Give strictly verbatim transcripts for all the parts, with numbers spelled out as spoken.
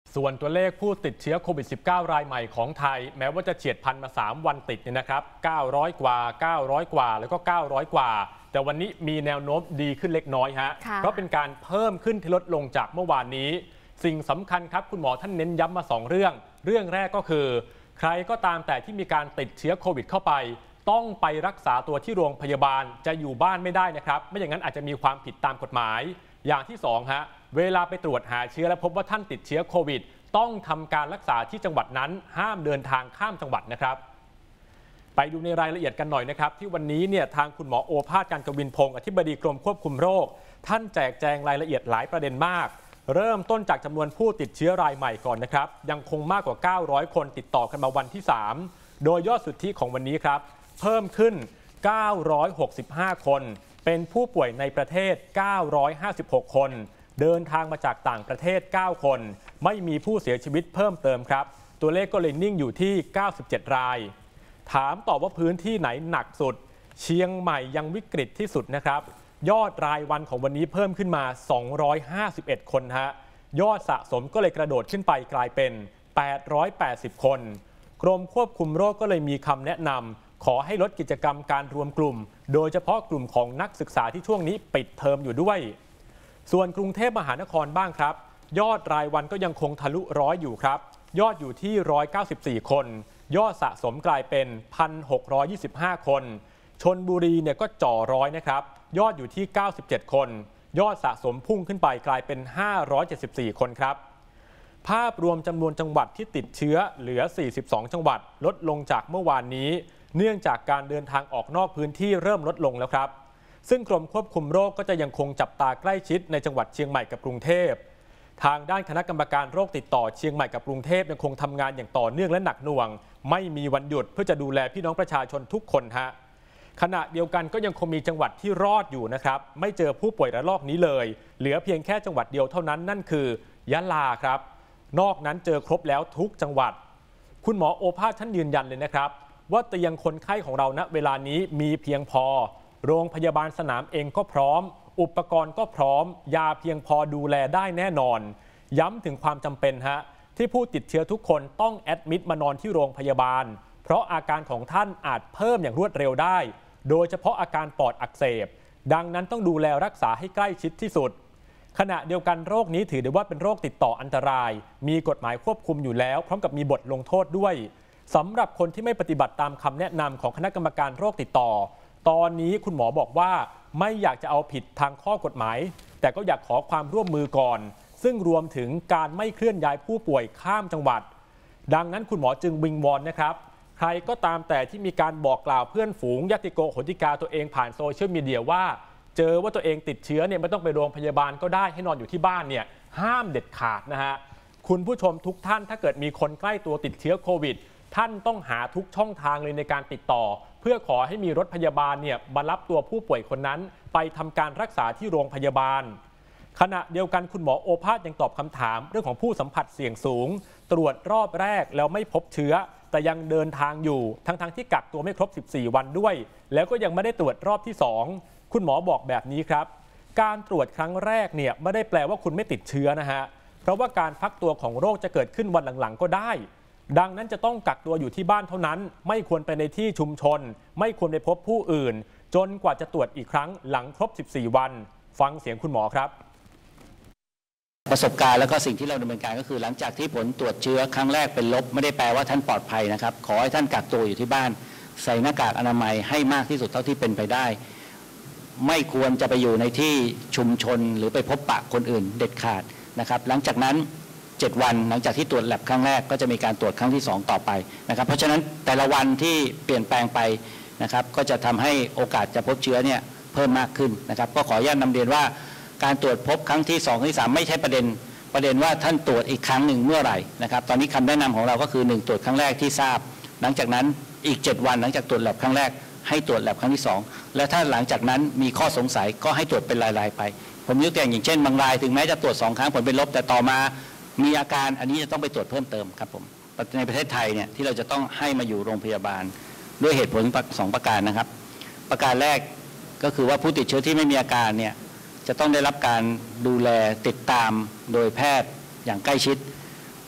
ส่วนตัวเลขผู้ติดเชื้อโควิด สิบเก้า รายใหม่ของไทยแม้ว่าจะเฉียดพันมาสามวันติดเนี่ยนะครับเก้าร้อยกว่าเก้าร้อยกว่าแล้วก็เก้าร้อยกว่าแต่วันนี้มีแนวโน้มดีขึ้นเล็กน้อยฮะเพราะเป็นการเพิ่มขึ้นที่ลดลงจากเมื่อวานนี้สิ่งสำคัญครับคุณหมอท่านเน้นย้ำมาสองเรื่องเรื่องแรกก็คือใครก็ตามแต่ที่มีการติดเชื้อโควิดเข้าไปต้องไปรักษาตัวที่โรงพยาบาลจะอยู่บ้านไม่ได้นะครับไม่อย่างนั้นอาจจะมีความผิดตามกฎหมายอย่างที่สองฮะเวลาไปตรวจหาเชื้อและพบว่าท่านติดเชื้อโควิดต้องทำการรักษาที่จังหวัดนั้นห้ามเดินทางข้ามจังหวัดนะครับไปดูในรายละเอียดกันหน่อยนะครับที่วันนี้เนี่ยทางคุณหมอโอภาส การกวินพงศ์อธิบดีกรมควบคุมโรคท่านแจกแจงรายละเอียดหลายประเด็นมากเริ่มต้นจากจำนวนผู้ติดเชื้อรายใหม่ก่อนนะครับยังคงมากกว่าเก้าร้อยคนติดต่อกันมาวันที่สามโดยยอดสุทธิของวันนี้ครับเพิ่มขึ้นเก้าร้อยหกสิบห้าคนเป็นผู้ป่วยในประเทศเก้าร้อยห้าสิบหกคนเดินทางมาจากต่างประเทศเก้าคนไม่มีผู้เสียชีวิตเพิ่มเติมครับตัวเลขก็เลยนิ่งอยู่ที่เก้าสิบเจ็ดรายถามตอบว่าพื้นที่ไหนหนักสุดเชียงใหม่ยังวิกฤตที่สุดนะครับยอดรายวันของวันนี้เพิ่มขึ้นมาสองร้อยห้าสิบเอ็ดคนฮะยอดสะสมก็เลยกระโดดขึ้นไปกลายเป็นแปดร้อยแปดสิบคนกรมควบคุมโรคก็เลยมีคำแนะนำขอให้ลดกิจกรรมการรวมกลุ่มโดยเฉพาะกลุ่มของนักศึกษาที่ช่วงนี้ปิดเทอมอยู่ด้วยส่วนกรุงเทพมหานครบ้างครับยอดรายวันก็ยังคงทะลุร้อยอยู่ครับยอดอยู่ที่หนึ่งร้อยเก้าสิบสี่คนยอดสะสมกลายเป็น หนึ่งพันหกร้อยยี่สิบห้า คนชลบุรีเนี่ยก็จ่อร้อยนะครับยอดอยู่ที่เก้าสิบเจ็ดคนยอดสะสมพุ่งขึ้นไปกลายเป็นห้าร้อยเจ็ดสิบสี่คนครับภาพรวมจำนวนจังหวัดที่ติดเชื้อเหลือสี่สิบสองจังหวัดลดลงจากเมื่อวานนี้เนื่องจากการเดินทางออกนอกพื้นที่เริ่มลดลงแล้วครับซึ่งกรมควบคุมโรคก็จะยังคงจับตาใกล้ชิดในจังหวัดเชียงใหม่กับกรุงเทพทางด้านคณะกรรมการโรคติดต่อเชียงใหม่กับกรุงเทพยังคงทำงานอย่างต่อเนื่องและหนักหน่วงไม่มีวันหยุดเพื่อจะดูแลพี่น้องประชาชนทุกคนฮะขณะเดียวกันก็ยังคงมีจังหวัดที่รอดอยู่นะครับไม่เจอผู้ป่วยระลอกนี้เลยเหลือเพียงแค่จังหวัดเดียวเท่านั้นนั่นคือยะลาครับนอกนั้นเจอครบแล้วทุกจังหวัดคุณหมอโอภาสท่านยืนยันเลยนะครับว่าเตียงคนไข้ของเราณเวลานี้มีเพียงพอโรงพยาบาลสนามเองก็พร้อมอุปกรณ์ก็พร้อมยาเพียงพอดูแลได้แน่นอนย้ำถึงความจำเป็นฮะที่ผู้ติดเชื้อทุกคนต้องแอดมิดมานอนที่โรงพยาบาลเพราะอาการของท่านอาจเพิ่มอย่างรวดเร็วได้โดยเฉพาะอาการปอดอักเสบดังนั้นต้องดูแลรักษาให้ใกล้ชิดที่สุดขณะเดียวกันโรคนี้ถือได้ว่าเป็นโรคติดต่ออันตรายมีกฎหมายควบคุมอยู่แล้วพร้อมกับมีบทลงโทษด้วยสำหรับคนที่ไม่ปฏิบัติตามคำแนะนำของคณะกรรมการโรคติดต่อตอนนี้คุณหมอบอกว่าไม่อยากจะเอาผิดทางข้อกฎหมายแต่ก็อยากขอความร่วมมือก่อนซึ่งรวมถึงการไม่เคลื่อนย้ายผู้ป่วยข้ามจังหวัดดังนั้นคุณหมอจึงวิงวอนนะครับใครก็ตามแต่ที่มีการบอกกล่าวเพื่อนฝูงญาติโกโหติกาตัวเองผ่านโซเชียลมีเดียว่าเจอว่าตัวเองติดเชื้อเนี่ยไม่ต้องไปโรงพยาบาลก็ได้ให้นอนอยู่ที่บ้านเนี่ยห้ามเด็ดขาดนะฮะคุณผู้ชมทุกท่านถ้าเกิดมีคนใกล้ตัวติดเชื้อโควิดท่านต้องหาทุกช่องทางเลยในการติดต่อเพื่อขอให้มีรถพยาบาลเนี่ยมารับตัวผู้ป่วยคนนั้นไปทำการรักษาที่โรงพยาบาลขณะเดียวกันคุณหมอโอภาสยังตอบคำถามเรื่องของผู้สัมผัสเสี่ยงสูงตรวจรอบแรกแล้วไม่พบเชื้อแต่ยังเดินทางอยู่ทั้งๆที่กักตัวไม่ครบสิบสี่วันด้วยแล้วก็ยังไม่ได้ตรวจรอบที่สองคุณหมอบอกแบบนี้ครับการตรวจครั้งแรกเนี่ยไม่ได้แปลว่าคุณไม่ติดเชื้อนะฮะเพราะว่าการฟักตัวของโรคจะเกิดขึ้นวันหลังๆก็ได้ดังนั้นจะต้องกักตัวอยู่ที่บ้านเท่านั้นไม่ควรไปในที่ชุมชนไม่ควรไปพบผู้อื่นจนกว่าจะตรวจอีกครั้งหลังครบสิบสี่วันฟังเสียงคุณหมอครับประสบการณ์แล้วก็สิ่งที่เราดำเนินการก็คือหลังจากที่ผลตรวจเชื้อครั้งแรกเป็นลบไม่ได้แปลว่าท่านปลอดภัยนะครับขอให้ท่านกักตัวอยู่ที่บ้านใส่หน้ากากอนามัยให้มากที่สุดเท่าที่เป็นไปได้ไม่ควรจะไปอยู่ในที่ชุมชนหรือไปพบปะคนอื่นเด็ดขาดนะครับหลังจากนั้นเจ็ดวันหลังจากที่ตรวจแลบครั้งแรกก็จะมีการตรวจครั้งที่สองต่อไปนะครับเพราะฉะนั้นแต่ละวันที่เปลี่ยนแปลงไปนะครับก็จะทำให้โอกาสจะพบเชื้อเนี่ยเพิ่มมากขึ้นนะครับก็ขออนุญาตนำเรียนว่าการตรวจพบครั้งที่สองที่สามไม่ใช่ประเด็นประเด็นว่าท่านตรวจอีกครั้งหนึ่งเมื่อไหร่นะครับตอนนี้คำแนะนำของเราก็คือหนึ่งตรวจครั้งแรกที่ทราบหลังจากนั้นอีกเจ็ดวันหลังจากตรวจแลบครั้งแรกให้ตรวจแลบครั้งที่สองและถ้าหลังจากนั้นมีข้อสงสัยก็ให้ตรวจเป็นรายๆไปผมยกตัวอย่างอย่างเช่นบางรายถึงแม้จะตรวจสองครั้งผลเป็นลบแต่ต่อมามีอาการอันนี้จะต้องไปตรวจเพิ่มเติมครับผมในประเทศไทยเนี่ยที่เราจะต้องให้มาอยู่โรงพยาบาลด้วยเหตุผลสองประการนะครับประการแรกก็คือว่าผู้ติดเชื้อที่ไม่มีอาการเนี่ยจะต้องได้รับการดูแลติดตามโดยแพทย์อย่างใกล้ชิด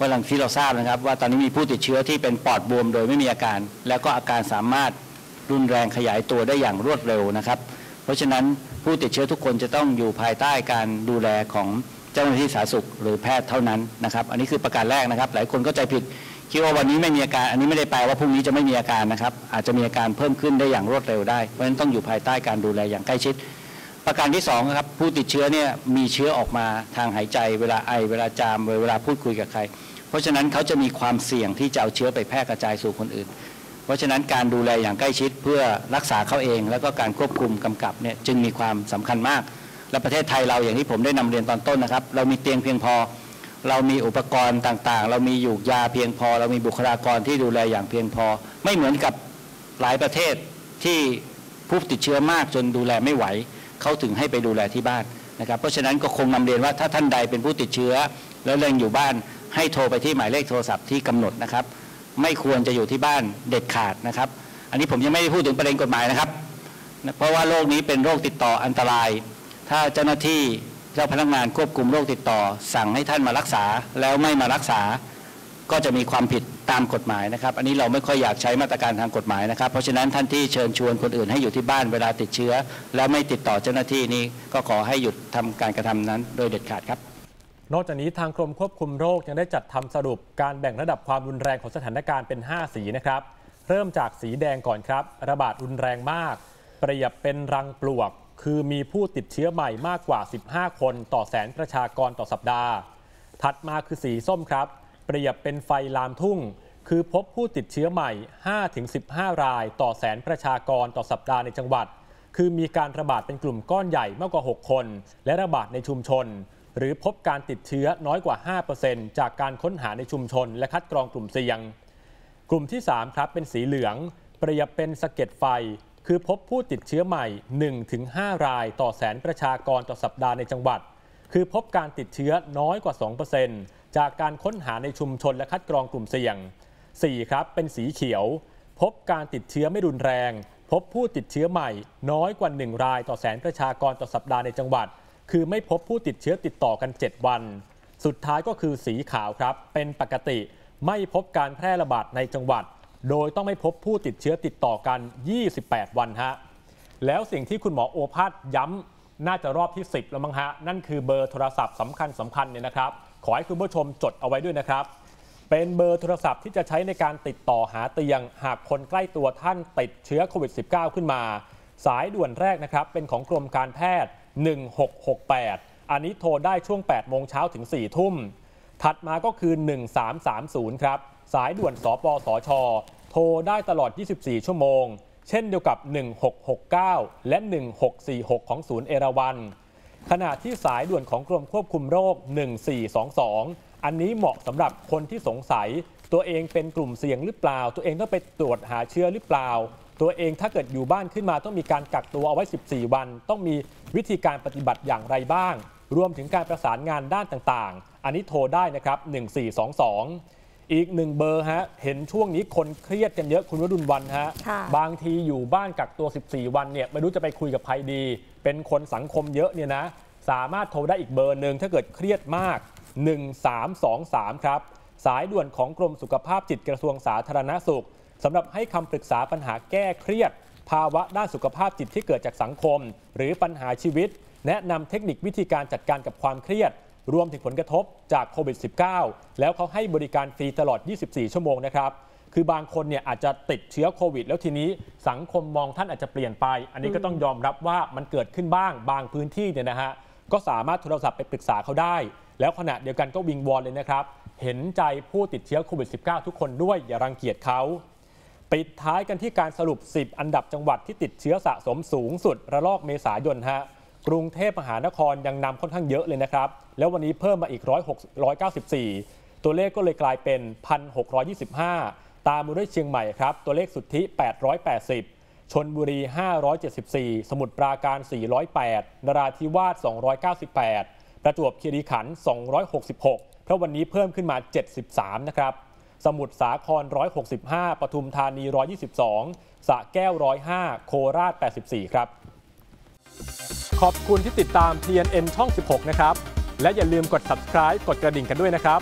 ว่าหลังที่เราทราบนะครับว่าตอนนี้มีผู้ติดเชื้อที่เป็นปอดบวมโดยไม่มีอาการแล้วก็อาการสามารถรุนแรงขยายตัวได้อย่างรวดเร็วนะครับเพราะฉะนั้นผู้ติดเชื้อทุกคนจะต้องอยู่ภายใต้การดูแลของเจ้าหน้าที่สาธารณสุขหรือแพทย์เท่านั้นนะครับอันนี้คือประการแรกนะครับหลายคนก็ใจผิดคิดว่าวันนี้ไม่มีอาการอันนี้ไม่ได้แปลว่าพรุ่งนี้จะไม่มีอาการนะครับอาจจะมีอาการเพิ่มขึ้นได้อย่างรวดเร็วได้เพราะฉะนั้นต้องอยู่ภายใต้การดูแลอย่างใกล้ชิดประการที่สองครับผู้ติดเชื้อเนี่ยมีเชื้อออกมาทางหายใจเวลาไอเวลาจามเวลาพูดคุยกับใครเพราะฉะนั้นเขาจะมีความเสี่ยงที่จะเอาเชื้อไปแพร่กระจายสู่คนอื่นเพราะฉะนั้นการดูแลอย่างใกล้ชิดเพื่อรักษาเขาเองแล้วก็การควบคุมกำกับเนี่ยจึงมีความสำคัญมากและประเทศไทยเราอย่างที่ผมได้นำเรียนตอนต้นนะครับเรามีเตียงเพียงพอเรามีอุปกรณ์ต่างๆเรามียูกยาเพียงพอเรามีบุคลากรที่ดูแลอย่างเพียงพอไม่เหมือนกับหลายประเทศที่ผู้ติดเชื้อมากจนดูแลไม่ไหวเขาถึงให้ไปดูแลที่บ้านนะครับเพราะฉะนั้นก็คงนำเรียนว่าถ้าท่านใดเป็นผู้ติดเชื้อแล้วยังอยู่บ้านให้โทรไปที่หมายเลขโทรศัพท์ที่กำหนดนะครับไม่ควรจะอยู่ที่บ้านเด็ดขาดนะครับอันนี้ผมยังไม่ได้พูดถึงประเด็นกฎหมายนะครับเพราะว่าโรคนี้เป็นโรคติดต่ออันตรายถ้าเจ้าหน้าที่เจ้าพนักงานควบคุมโรคติดต่อสั่งให้ท่านมารักษาแล้วไม่มารักษาก็จะมีความผิดตามกฎหมายนะครับอันนี้เราไม่ค่อยอยากใช้มาตรการทางกฎหมายนะครับเพราะฉะนั้นท่านที่เชิญชวนคนอื่นให้อยู่ที่บ้านเวลาติดเชื้อแล้วไม่ติดต่อเจ้าหน้าที่นี้ก็ขอให้หยุดทำการกระทำนั้นโดยเด็ดขาดครับนอกจากนี้ทางกรมควบคุมโรคยังได้จัดทำสรุปการแบ่งระดับความรุนแรงของสถานการณ์เป็นห้าสีนะครับเริ่มจากสีแดงก่อนครับระบาดรุนแรงมากเปรียบเป็นรังปลวกคือมีผู้ติดเชื้อใหม่มากกว่าสิบห้าคนต่อแสนประชากรต่อสัปดาห์ถัดมาคือสีส้มครับเปรียบเป็นไฟลามทุ่งคือพบผู้ติดเชื้อใหม่ ห้าถึงสิบห้า รายต่อแสนประชากรต่อสัปดาห์ในจังหวัดคือมีการระบาดเป็นกลุ่มก้อนใหญ่มากกว่าหกคนและระบาดในชุมชนหรือพบการติดเชื้อน้อยกว่า ห้าเปอร์เซ็นต์ จากการค้นหาในชุมชนและคัดกรองกลุ่มเสี่ยงกลุ่มที่สามครับเป็นสีเหลืองเปรียบเป็นสะเก็ดไฟคือพบผู้ติดเชื้อใหม่ หนึ่งถึงห้า รายต่อแสนประชากรต่อสัปดาห์ในจังหวัดคือพบการติดเชื้อน้อยกว่า สองเปอร์เซ็นต์ จากการค้นหาในชุมชนและคัดกรองกลุ่มเสี่ยงสี่ครับเป็นสีเขียวพบการติดเชื้อไม่รุนแรงพบผู้ติดเชื้อใหม่น้อยกว่าหนึ่งรายต่อแสนประชากรต่อสัปดาห์ในจังหวัดคือไม่พบผู้ติดเชื้อติดต่อกันเจ็ดวันสุดท้ายก็คือสีขาวครับเป็นปกติไม่พบการแพร่ระบาดในจังหวัดโดยต้องไม่พบผู้ติดเชื้อติดต่อกันยี่สิบแปดวันฮะแล้วสิ่งที่คุณหมอโอภาสย้ำน่าจะรอบที่สิบแล้วมั้งฮะนั่นคือเบอร์โทรศัพท์สำคัญสำคัญเนี่ยนะครับขอให้คุณผู้ชมจดเอาไว้ด้วยนะครับเป็นเบอร์โทรศัพท์ที่จะใช้ในการติดต่อหาเตียงหากคนใกล้ตัวท่านติดเชื้อโควิด สิบเก้า ขึ้นมาสายด่วนแรกนะครับเป็นของกรมการแพทย์หนึ่งหกหกแปดอันนี้โทรได้ช่วงแปดโมงเช้าถึงสี่ทุ่มถัดมาก็คือหนึ่งสามสามศูนย์ครับสายด่วนสปสช.โทรได้ตลอดยี่สิบสี่ชั่วโมงเช่นเดียวกับหนึ่งหกหกเก้าและหนึ่งหกสี่หกของศูนย์เอราวัณขณะที่สายด่วนของกรมควบคุมโรคหนึ่งสี่สองสองอันนี้เหมาะสำหรับคนที่สงสัยตัวเองเป็นกลุ่มเสี่ยงหรือเปล่าตัวเองต้องไปตรวจหาเชื้อหรือเปล่าตัวเองถ้าเกิดอยู่บ้านขึ้นมาต้องมีการกักตัวเอาไว้สิบสี่วันต้องมีวิธีการปฏิบัติอย่างไรบ้างรวมถึงการประสานงานด้านต่างๆอันนี้โทรได้นะครับหนึ่งสี่สองสองอีกหนึ่งเบอร์ฮะเห็นช่วงนี้คนเครียดกันเยอะคุณวรุณวรรณฮะบางทีอยู่บ้านกักตัวสิบสี่วันเนี่ยไม่รู้จะไปคุยกับใครดีเป็นคนสังคมเยอะเนี่ยนะสามารถโทรได้อีกเบอร์หนึ่งถ้าเกิดเครียดมากหนึ่งสามสองสามครับสายด่วนของกรมสุขภาพจิตกระทรวงสาธารณสุขสำหรับให้คำปรึกษาปัญหาแก้เครียดภาวะด้านสุขภาพจิตที่เกิดจากสังคมหรือปัญหาชีวิตแนะนำเทคนิควิธีการจัดการกับความเครียดรวมถึงผลกระทบจากโควิด สิบเก้า แล้วเขาให้บริการฟรีตลอดยี่สิบสี่ชั่วโมงนะครับคือบางคนเนี่ยอาจจะติดเชื้อโควิดแล้วทีนี้สังคมมองท่านอาจจะเปลี่ยนไปอันนี้ก็ต้องยอมรับว่ามันเกิดขึ้นบ้างบางพื้นที่เนี่ยนะฮะก็สามารถโทรศัพท์ไปปรึกษาเขาได้แล้วขณะเดียวกันก็วิงวอนเลยนะครับเห็นใจผู้ติดเชื้อโควิด สิบเก้า ทุกคนด้วยอย่ารังเกียจเขาปิดท้ายกันที่การสรุปสิบอันดับจังหวัดที่ติดเชื้อสะสมสูงสุดระลอกเมษายนฮะกรุงเทพมหานครยังนำค่อนข้างเยอะเลยนะครับแล้ววันนี้เพิ่มมาอีกหนึ่งร้อยเก้าสิบสี่ตัวเลขก็เลยกลายเป็น หนึ่งพันหกร้อยยี่สิบห้า ตามมาด้วยเชียงใหม่ครับตัวเลขสุทธิแปดร้อยแปดสิบชลบุรีห้าร้อยเจ็ดสิบสี่สมุทรปราการสี่ร้อยแปดนราธิวาสสองร้อยเก้าสิบแปดประจวบคีรีขันธ์สองร้อยหกสิบหกเพราะวันนี้เพิ่มขึ้นมาเจ็ดสิบสามนะครับสมุทรสาครหนึ่งร้อยหกสิบห้าปทุมธานีหนึ่งร้อยยี่สิบสองสระแก้วหนึ่งร้อยห้าโคราชแปดสิบสี่ครับขอบคุณที่ติดตาม ที เอ็น เอ็น ช่องสิบหกนะครับและอย่าลืมกด ซับสไครบ์ กดกระดิ่งกันด้วยนะครับ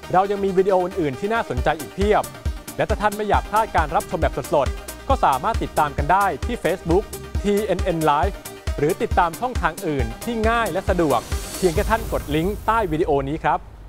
เรายังมีวิดีโออื่นๆที่น่าสนใจอีกเพียบและถ้าท่านไม่อยากพลาดการรับชมแบบสดๆก็สามารถติดตามกันได้ที่ Facebook ที เอ็น เอ็น Live หรือติดตามช่องทางอื่นที่ง่ายและสะดวกเพียงแค่ท่านกดลิงก์ใต้วิดีโอนี้ครับ